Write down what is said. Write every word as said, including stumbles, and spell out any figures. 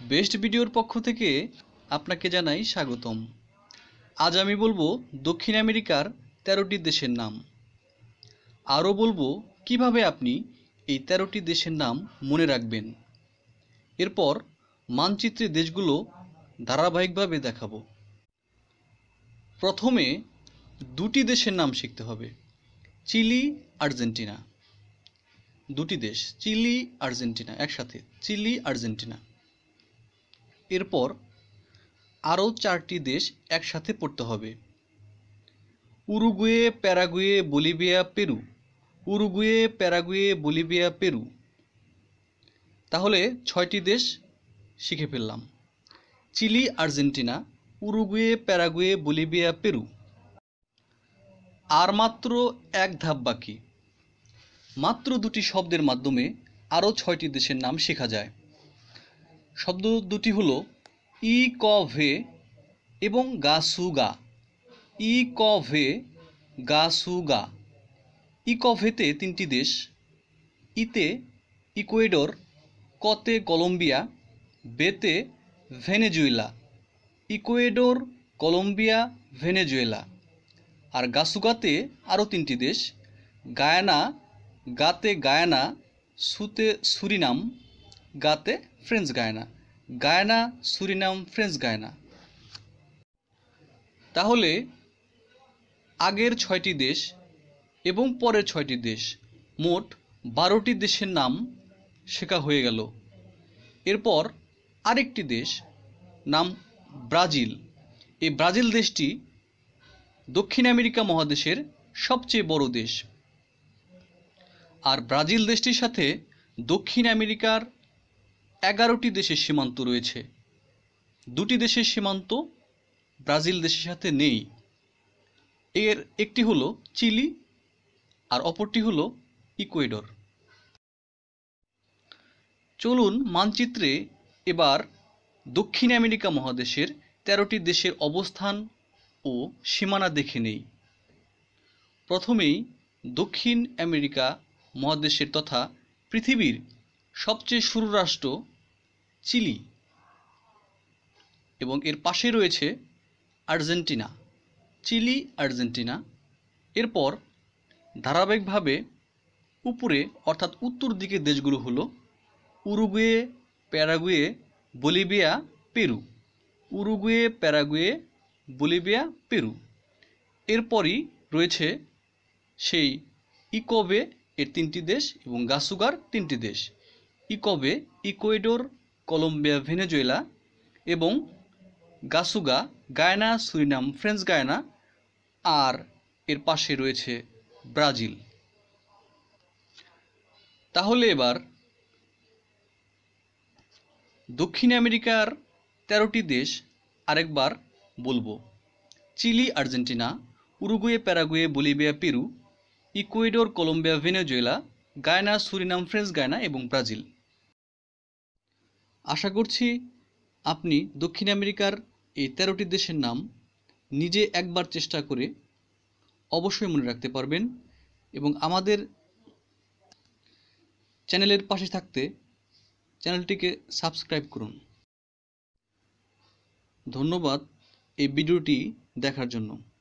Best ভিডিওর পক্ষ থেকে আপনাকে জানাই স্বাগতম। আজ আমি বলবো দক্ষিণ আমেরিকার তেরোটি দেশের নাম। আরও বলবো কিভাবে আপনি এই তেরোটি দেশের নাম মনে রাখবেন। এরপর মানচিত্রে দেশগুলো ধারাবাহিকভাবে দেখাবো। প্রথমে দুটি দেশের নাম শিখতে হবে, চিলি, আর্জেন্টিনা। দুটি দেশ, চিলি, আর্জেন্টিনা, একসাথে চিলি, আর্জেন্টিনা। এরপর আরও চারটি দেশ একসাথে পড়তে হবে, Uruguay, Paraguay, Bolivia, Peru. Uruguay, Paraguay, Bolivia, Peru. তাহলে ছয়টি দেশ শিখে ফেললাম, Chile, Argentina, Uruguay, Paraguay, Bolivia, Peru. আর মাত্র এক ধাপ বাকি। মাত্র দুটি শব্দের মাধ্যমে আরও ছয়টি দেশের নাম শেখা যায়। শব্দ দুটি হলো ই ক ভে এবং গা সু গা। ই ক ভে, গা সু গা। ই ক ভেতে তিনটি দেশ, ইতে ইকুয়েডর, কতে কলম্বিয়া, বেতে ভেনেজুয়েলা। Ecuador, Colombia, Venezuela. আর গাসুগাতে আরও তিনটি দেশ, গায়ানা, গাতে গায়ানা, সুতে সুরিনাম, গাতে French Guiana. Guyana, Suriname, French Guiana. তাহলে আগের ছয়টি দেশ এবং পরের ছয়টি দেশ, মোট বারোটি দেশের নাম শেখা হয়ে গেল। এরপর আরেকটি দেশ, নাম ব্রাজিল। এই ব্রাজিল দেশটি দক্ষিণ আমেরিকা মহাদেশের সবচেয়ে বড় দেশ। আর ব্রাজিল দেশটির সাথে দক্ষিণ আমেরিকার এগারোটি দেশের সীমান্ত রয়েছে। দুটি দেশের সীমান্ত ব্রাজিল দেশের সাথে নেই। এর একটি হলো চিলি আর অপরটি হলো ইকুয়েডর। চলুন মানচিত্রে এবার দক্ষিণ আমেরিকা মহাদেশের তেরোটি দেশের অবস্থান ও সীমানা দেখে নেই। প্রথমেই দক্ষিণ আমেরিকা মহাদেশের তথা পৃথিবীর সবচেয়ে সরু রাষ্ট্র চিলি এবং এর পাশে রয়েছে আর্জেন্টিনা। Chilli, Argentina. এরপর ধারাবাহিকভাবে উপরে অর্থাৎ উত্তর দিকের দেশগুলো হলো Uruguay, Paraguay, Bolivia, Peru. Uruguay, Paraguay, Bolivia, Peru. এরপরই রয়েছে সেই ইকোবে এর তিনটি দেশ এবং গাসুগার তিনটি দেশ, ইকোবে, ইকুয়েডর, কলম্বিয়া, ভেনেজুয়েলা এবং গাসুগা, গায়ানা, সুরিনাম, ফ্রেঞ্চ গায়ানা। আর এর পাশে রয়েছে ব্রাজিল। তাহলে এবার দক্ষিণ আমেরিকার তেরোটি দেশ আরেকবার বলবো, Chile, Argentina, Uruguay, Paraguay, Bolivia, Peru, Ecuador, Colombia, Venezuela, Guyana, Suriname, French Guiana এবং ব্রাজিল। আশা করছি আপনি দক্ষিণ আমেরিকার এই তেরোটি দেশের নাম নিজে একবার চেষ্টা করে অবশ্যই মনে রাখতে পারবেন এবং আমাদের চ্যানেলের পাশে থাকতে চ্যানেলটিকে সাবস্ক্রাইব করুন। ধন্যবাদ এই ভিডিওটি দেখার জন্য।